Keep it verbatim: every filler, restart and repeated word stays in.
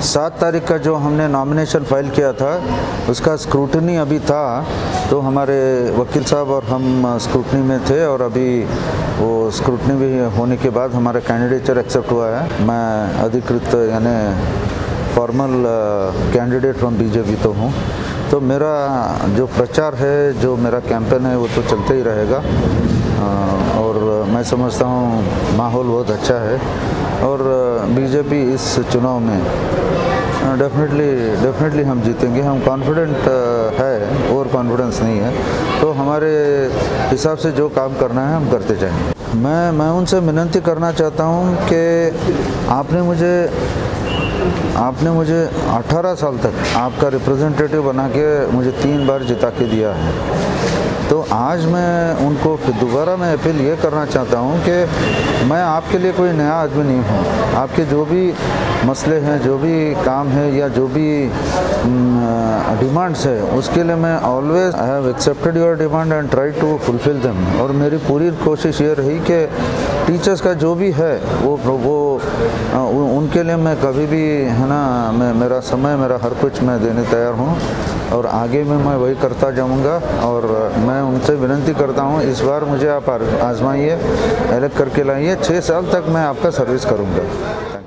सात तारीख का जो हमने नॉमिनेशन फाइल किया था उसका स्क्रूटनी अभी था, तो हमारे वकील साहब और हम स्क्रूटनी में थे और अभी वो स्क्रूटनी भी होने के बाद हमारा कैंडिडेचर एक्सेप्ट हुआ है। मैं अधिकृत यानी फॉर्मल कैंडिडेट फ्रॉम बीजेपी तो हूँ। तो मेरा जो प्रचार है, जो मेरा कैंपेन है वो तो चलते ही रहेगा और मैं समझता हूँ माहौल बहुत अच्छा है और बीजेपी इस चुनाव में डेफिनेटली डेफिनेटली हम जीतेंगे। हम कॉन्फिडेंट है, ओवर कॉन्फिडेंस नहीं है, तो हमारे हिसाब से जो काम करना है हम करते जाएंगे। मैं मैं उनसे विनती करना चाहता हूँ कि आपने मुझे आपने मुझे अठारह साल तक आपका रिप्रेजेंटेटिव बना के मुझे तीन बार जिता के दिया है, तो आज मैं उनको फिर दोबारा मैं अपील ये करना चाहता हूँ कि मैं आपके लिए कोई नया आदमी नहीं हूँ। आपके जो भी मसले हैं, जो भी काम है या जो भी डिमांड्स है, उसके लिए मैं always I have accepted your demand and try to fulfil them. और मेरी पूरी कोशिश ये रही कि टीचर्स का जो भी है वो वो उनके लिए मैं कभी भी है ना, मैं मेरा समय मेरा हर कुछ मैं देने तैयार हूँ और आगे में मैं वही करता जाऊँगा। और मैं उनसे विनती करता हूँ इस बार मुझे आप आजमाइए, इलेक्ट करके लाइए, छः साल तक मैं आपका सर्विस करूँगा।